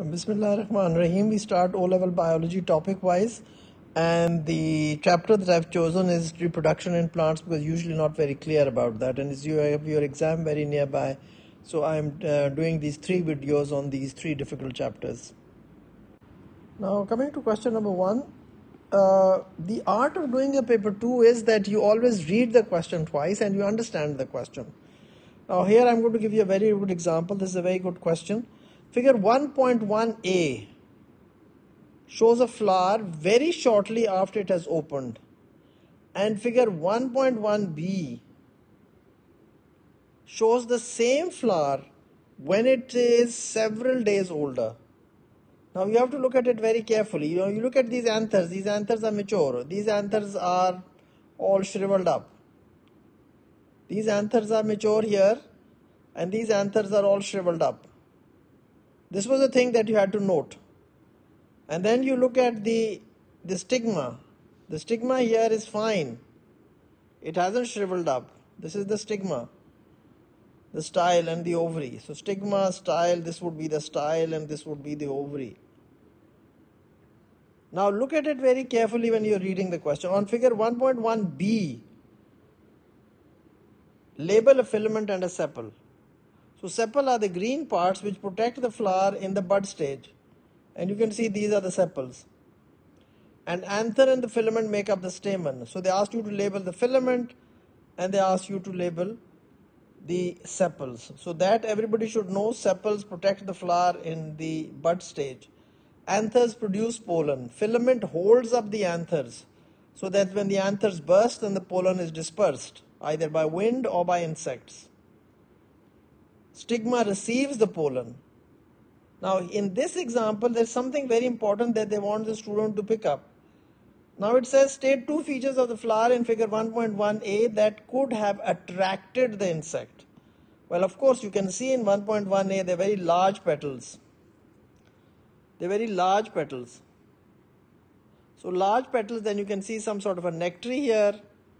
Bismillahirrahmanirrahim. We start O-level biology topic wise, and the chapter that I've chosen is reproduction in plants because usually not very clear about that, and as you have your exam very nearby, so I'm doing these 3 videos on these 3 difficult chapters. Now coming to question number 1, the art of doing a paper 2 is that you always read the question twice and you understand the question. Now here I'm going to give you a very good example. This is a very good question. Figure 1.1a shows a flower very shortly after it has opened, and figure 1.1b shows the same flower when it is several days older. Now you have to look at it very carefully. You look at these anthers. These anthers are mature. These anthers are all shriveled up. These anthers are mature here, and these anthers are all shriveled up. This was a thing that you had to note. And then you look at the stigma. The stigma here is fine. It hasn't shriveled up. This is the stigma, the style and the ovary. So stigma, style, this would be the style and this would be the ovary. Now look at it very carefully when you're reading the question. On figure 1.1b, label a filament and a sepal. So sepal are the green parts which protect the flower in the bud stage. And you can see these are the sepals. And anther and the filament make up the stamen. So they asked you to label the filament and they asked you to label the sepals. So that everybody should know, sepals protect the flower in the bud stage. Anthers produce pollen. Filament holds up the anthers so that when the anthers burst, then the pollen is dispersed either by wind or by insects. Stigma receives the pollen. Now in this example, there's something very important that they want the student to pick up. Now it says state 2 features of the flower in figure 1.1a that could have attracted the insect. Well, of course, you can see in 1.1a they're very large petals. They're very large petals. So large petals, then you can see some sort of a nectary here.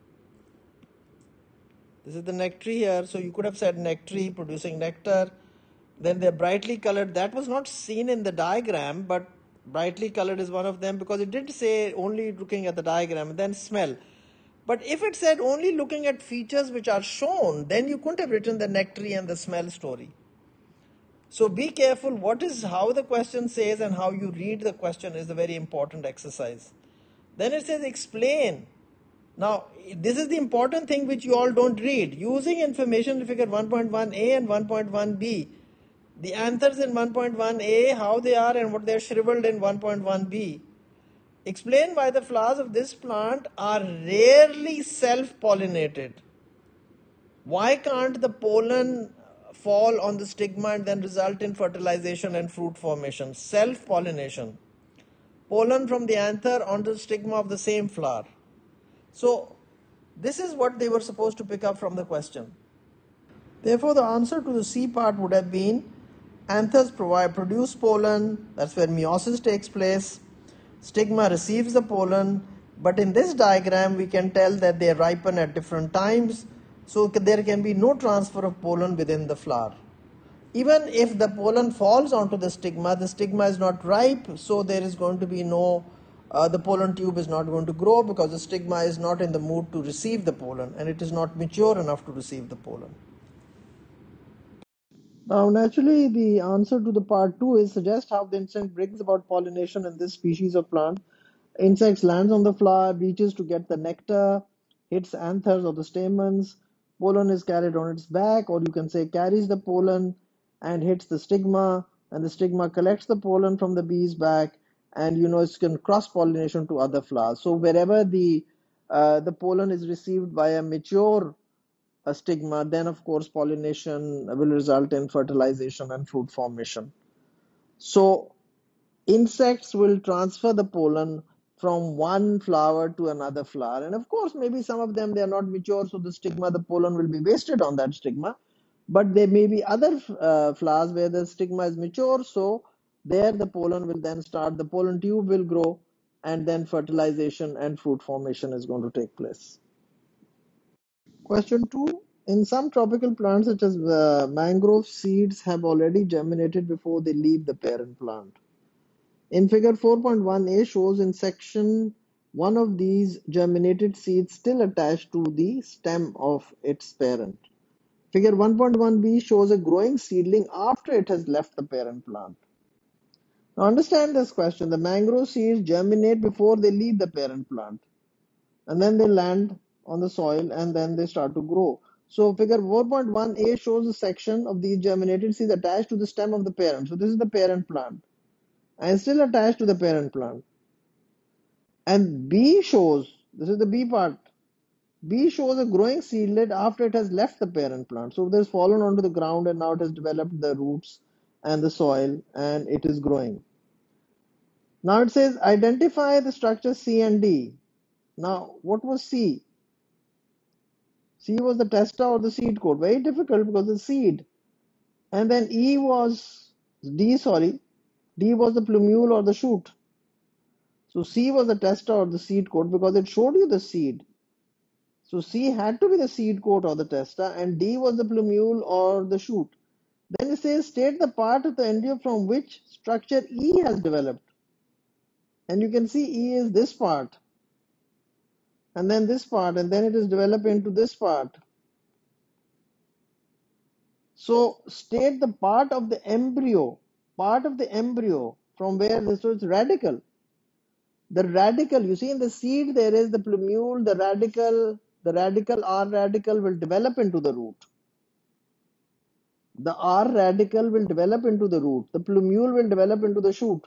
This is the nectary here. So you could have said nectary producing nectar. Then they're brightly colored. That was not seen in the diagram, but brightly colored is one of them because it did say only looking at the diagram and then smell. But if it said only looking at features which are shown, then you couldn't have written the nectary and the smell story. So be careful how the question says and how you read the question is a very important exercise. Then it says explain. Now this is the important thing which you all don't read. Using information in figure 1.1a and 1.1b. The anthers in 1.1a, how they are and what they are shriveled in 1.1b. Explain why the flowers of this plant are rarely self-pollinated. Why can't the pollen fall on the stigma and then result in fertilization and fruit formation? Self-pollination. Pollen from the anther onto the stigma of the same flower. So this is what they were supposed to pick up from the question. Therefore, the answer to the C part would have been anthers produce pollen. That's where meiosis takes place. Stigma receives the pollen, but in this diagram we can tell that they ripen at different times, so there can be no transfer of pollen within the flower. Even if the pollen falls onto the stigma is not ripe, so there is going to be no, the pollen tube is not going to grow because the stigma is not in the mood to receive the pollen and it is not mature enough to receive the pollen. Now, naturally, the answer to the part 2 is suggest how the insect brings about pollination in this species of plant. Insects lands on the flower, reaches to get the nectar, hits anthers or the stamens. Pollen is carried on its back, or you can say carries the pollen and hits the stigma, and the stigma collects the pollen from the bee's back, and it can cross pollination to other flowers. So wherever the pollen is received by a mature a stigma, then of course pollination will result in fertilization and fruit formation. So insects will transfer the pollen from one flower to another flower, and of course maybe some of them they are not mature, so the pollen will be wasted on that stigma, but there may be other flowers where the stigma is mature, so there the pollen will then start, the pollen tube will grow, and then fertilization and fruit formation is going to take place. Question 2. In some tropical plants, such as mangrove, seeds have already germinated before they leave the parent plant. In figure 4.1a shows in section one of these germinated seeds still attached to the stem of its parent. Figure 1.1b shows a growing seedling after it has left the parent plant. Now understand this question. The mangrove seeds germinate before they leave the parent plant, and then they land on the soil and then they start to grow. So figure 4.1a shows a section of these germinated seeds attached to the stem of the parent. So this is the parent plant and still attached to the parent plant. And B shows, this is the B part, B shows a growing seedlet after it has left the parent plant. So it has fallen onto the ground and now it has developed the roots and the soil and it is growing. Now it says identify the structure C and D. Now what was C? C was the testa or the seed coat. Very difficult because it's seed. And then D was the plumule or the shoot. So C was the testa or the seed coat because it showed you the seed. So C had to be the seed coat or the testa, and D was the plumule or the shoot. Then it says state the part of the embryo from which structure E has developed. And you can see E is this part, and then this part, and then it is developed into this part. So state the part of the embryo from where this was radical. The radical, you see in the seed there is the plumule, the radical R radical will develop into the root. The R radical will develop into the root. The plumule will develop into the shoot.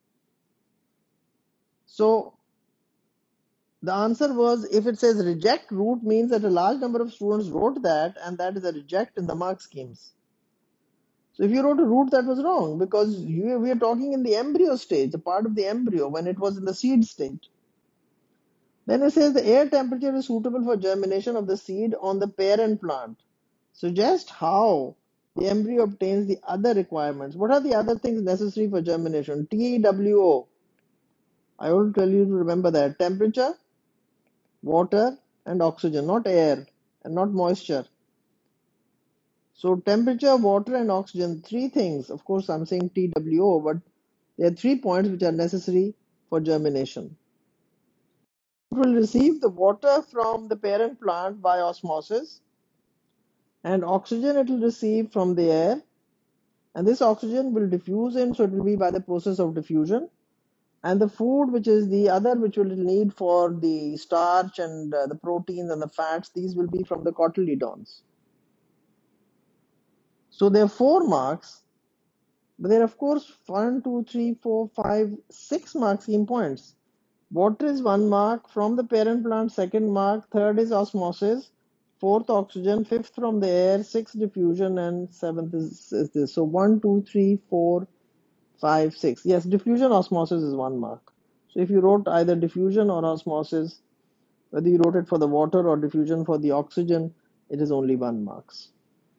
So the answer was, if it says reject root, means that a large number of students wrote that, and that is a reject in the mark schemes. So if you wrote a root, that was wrong, because we are talking in the embryo stage, the part of the embryo when it was in the seed stage. Then it says the air temperature is suitable for germination of the seed on the parent plant. Suggest how the embryo obtains the other requirements. What are the other things necessary for germination? TWO. I will tell you to remember that. Temperature, water, and oxygen, not air and not moisture. So temperature, water, and oxygen, three things. Of course, I'm saying TWO, but there are 3 points which are necessary for germination. It will receive the water from the parent plant by osmosis, and oxygen it will receive from the air, and this oxygen will diffuse in, so it will be by the process of diffusion. And the food, which is the other which will need for the starch and the proteins and the fats, these will be from the cotyledons. So there are 4 marks, but there are of course 1, 2, 3, 4, 5, 6 mark scheme points. Water is 1 mark from the parent plant, 2nd mark, 3rd is osmosis, 4th oxygen, 5th from the air, 6th diffusion, and 7th is this. So 1, 2, 3, 4, 5, 6. Yes, diffusion osmosis is 1 mark. So if you wrote either diffusion or osmosis, whether you wrote it for the water or diffusion for the oxygen, it is only 1 marks.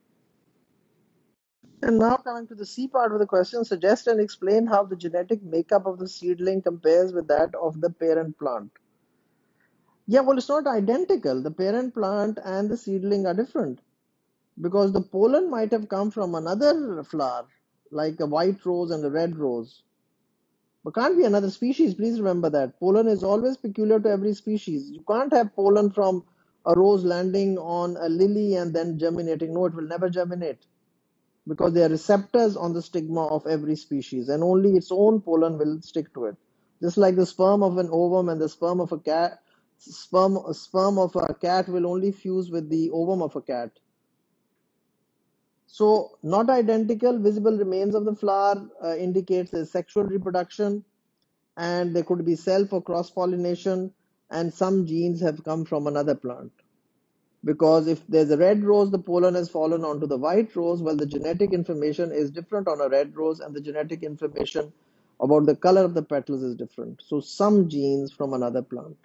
And now coming to the C part of the question, suggest and explain how the genetic makeup of the seedling compares with that of the parent plant. Yeah, well, it's not identical. The parent plant and the seedling are different because the pollen might have come from another flower, like a white rose and a red rose. But can't be another species. Please remember that. Pollen is always peculiar to every species. You can't have pollen from a rose landing on a lily and then germinating. No, it will never germinate because they are receptors on the stigma of every species, and only its own pollen will stick to it. Just like the sperm of an ovum and the sperm of a cat, sperm of a cat will only fuse with the ovum of a cat. So, not identical, visible remains of the flower indicates a sexual reproduction, and there could be self or cross pollination, and some genes have come from another plant. Because if there's a red rose, the pollen has fallen onto the white rose, while the genetic information is different on a red rose, and the genetic information about the color of the petals is different. So some genes from another plant.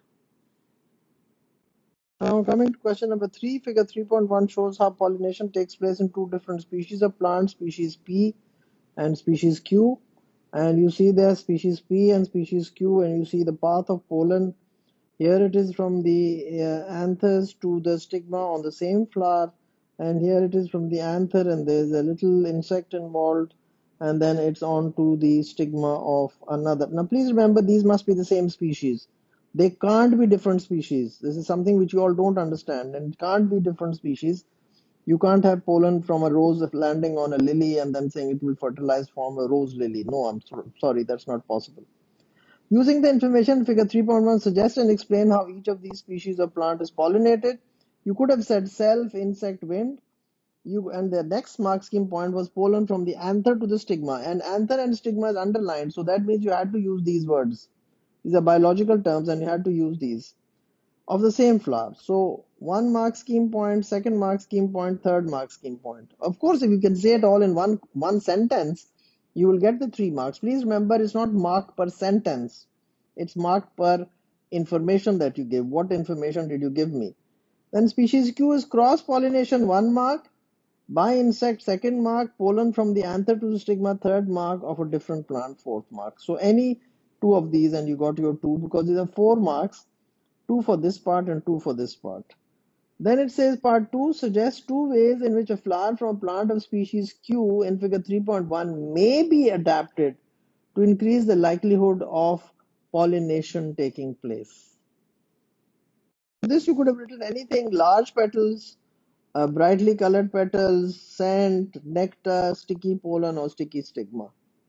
Now coming to question number 3, figure 3.1 shows how pollination takes place in 2 different species of plants, species P and species Q. And you see there species P and species Q, and you see the path of pollen. Here it is from the anthers to the stigma on the same flower, and here it is from the anther, and there's a little insect involved, and then it's on to the stigma of another. Now please remember, these must be the same species. They can't be different species. This is something which you all don't understand, and it can't be different species. You can't have pollen from a rose landing on a lily and then saying it will fertilize from a rose lily. No, sorry, that's not possible. Using the information, figure 3.1 suggests and explain how each of these species of plant is pollinated. You could have said self, insect, wind. And the next mark scheme point was pollen from the anther to the stigma. And anther and stigma is underlined, so that means you had to use these words. These are biological terms, and you had to use these of the same flower. So one mark scheme point, second mark scheme point, third mark scheme point. Of course, if you can say it all in one sentence, you will get the 3 marks. Please remember, it's not mark per sentence. It's mark per information that you give. What information did you give me? Then species Q is cross pollination, 1 mark. By insect, 2nd mark. Pollen from the anther to the stigma, 3rd mark. Of a different plant, 4th mark. So any two of these and you got your 2, because these are 4 marks. 2 for this part and 2 for this part. Then it says part 2 suggests 2 ways in which a flower from a plant of species Q in figure 3.1 may be adapted to increase the likelihood of pollination taking place. This you could have written anything: large petals, brightly colored petals, scent, nectar, sticky pollen, or sticky stigma.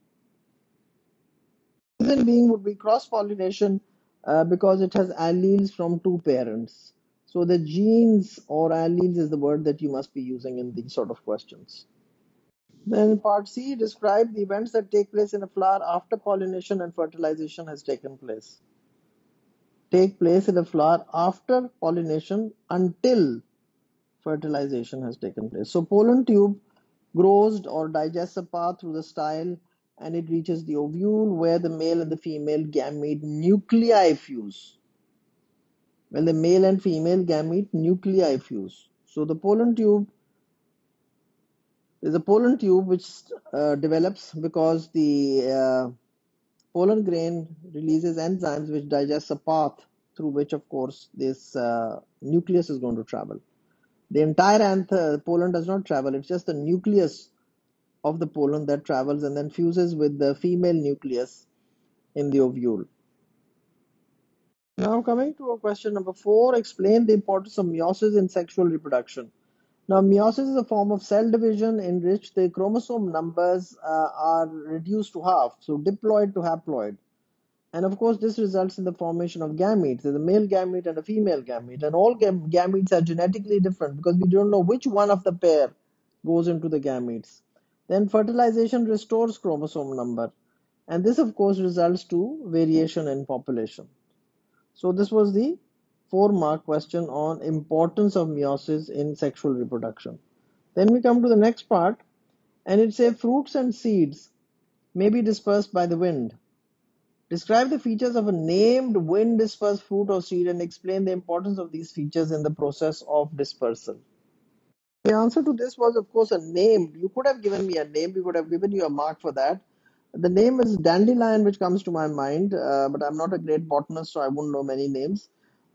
Reason being would be cross pollination, because it has alleles from 2 parents. So the genes or alleles is the word that you must be using in these sort of questions. Then part C, describe the events that take place in a flower after pollination and fertilization has taken place. Take place in a flower after pollination until fertilization has taken place. So pollen tube grows or digests a path through the style, and it reaches the ovule where the male and the female gamete nuclei fuse. When the male and female gamete nuclei fuse. So the pollen tube is a pollen tube which develops because the pollen grain releases enzymes which digest a path through which, of course, this nucleus is going to travel. The entire anther pollen does not travel, it's just the nucleus of the pollen that travels and then fuses with the female nucleus in the ovule. Now coming to question number 4, explain the importance of meiosis in sexual reproduction. Now meiosis is a form of cell division in which the chromosome numbers are reduced to half, so diploid to haploid. And of course, this results in the formation of gametes. There's a male gamete and a female gamete, and all gametes are genetically different because we don't know which one of the pair goes into the gametes. Then fertilization restores chromosome number, and this of course results to variation in population. So this was the 4-mark question on importance of meiosis in sexual reproduction. Then we come to the next part, and it says fruits and seeds may be dispersed by the wind. Describe the features of a named wind dispersed fruit or seed and explain the importance of these features in the process of dispersal. The answer to this was, of course, a name. You could have given me a name. We would have given you a mark for that. The name is dandelion, which comes to my mind, but I'm not a great botanist, so I wouldn't know many names.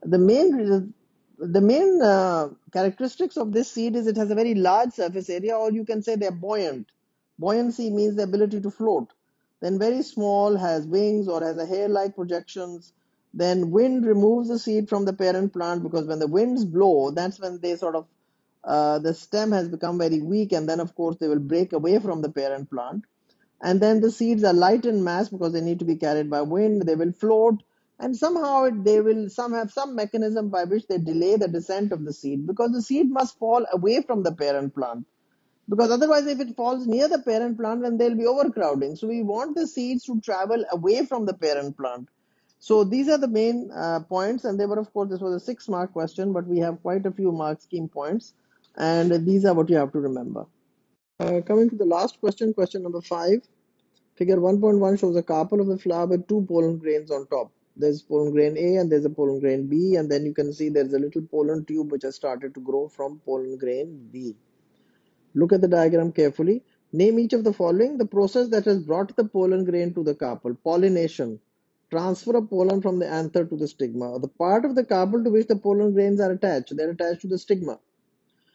The main characteristics of this seed is it has a very large surface area, or you can say they're buoyant. Buoyancy means the ability to float. Then very small, has wings or has a hair-like projections. Then wind removes the seed from the parent plant, because when the winds blow, that's when they sort of the stem has become very weak, and then of course they will break away from the parent plant. And then the seeds are light in mass because they need to be carried by wind. They will float, and somehow they will have some mechanism by which they delay the descent of the seed, because the seed must fall away from the parent plant, because otherwise if it falls near the parent plant, then there'll be overcrowding. So we want the seeds to travel away from the parent plant. So these are the main points, and they were, of course, this was a 6-mark question, but we have quite a few mark scheme points, and these are what you have to remember. Coming to the last question, question number 5. Figure 1.1 shows a carpel of a flower with 2 pollen grains on top. There's pollen grain A and there's a pollen grain B, and then you can see there's a little pollen tube which has started to grow from pollen grain B. Look at the diagram carefully. Name each of the following: the process that has brought the pollen grain to the carpel. Pollination. Transfer of pollen from the anther to the stigma. The part of the carpel to which the pollen grains are attached. They're attached to the stigma.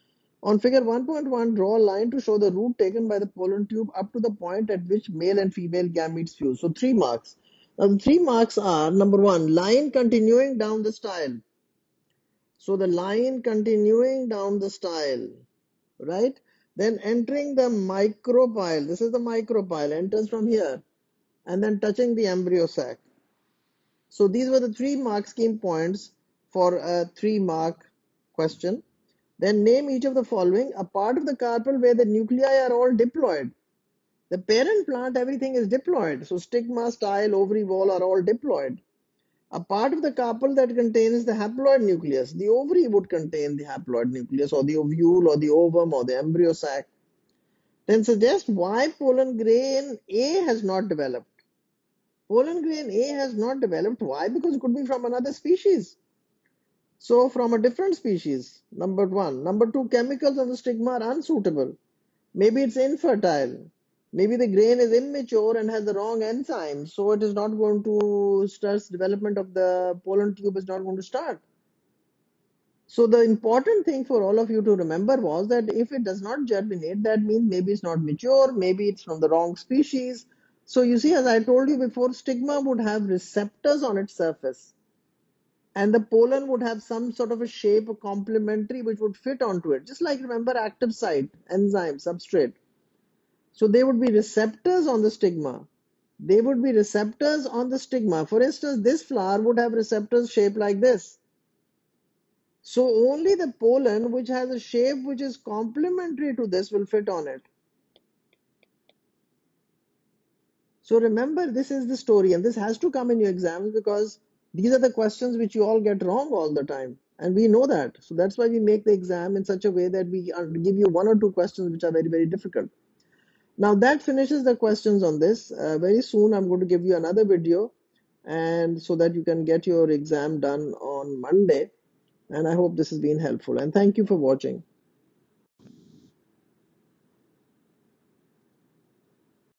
On figure 1.1, draw a line to show the route taken by the pollen tube up to the point at which male and female gametes fuse. So 3 marks. Now the 3 marks are, number one, line continuing down the style. So the line continuing down the style, right? Then entering the micropyle. This is the micropyle, enters from here and then touching the embryo sac. So these were the 3 mark scheme points for a 3 mark question. Then name each of the following: a part of the carpel where the nuclei are all diploid. The parent plant, everything is diploid. So stigma, style, ovary, wall are all diploid. A part of the carpel that contains the haploid nucleus. The ovary would contain the haploid nucleus, or the ovule, or the ovum, or the embryo sac. Then suggest why pollen grain A has not developed. Pollen grain A has not developed. Why? Because it could be from another species. So from a different species, number one. Number two, chemicals on the stigma are unsuitable. Maybe it's infertile. Maybe the grain is immature and has the wrong enzyme. So it is not going to start, development of the pollen tube is not going to start. So the important thing for all of you to remember was that if it does not germinate, that means maybe it's not mature, maybe it's from the wrong species. So you see, as I told you before, stigma would have receptors on its surface, and the pollen would have some sort of a shape, a complementary, which would fit onto it. Just like, remember, active site, enzyme, substrate. So there would be receptors on the stigma. They would be receptors on the stigma. For instance, this flower would have receptors shaped like this. So only the pollen which has a shape which is complementary to this will fit on it. So remember, this is the story, and this has to come in your exams because these are the questions which you all get wrong all the time. And we know that. So that's why we make the exam in such a way that we give you 1 or 2 questions which are very, very difficult. Now that finishes the questions on this. Very soon I'm going to give you another video, and so that you can get your exam done on Monday. And I hope this has been helpful. And thank you for watching.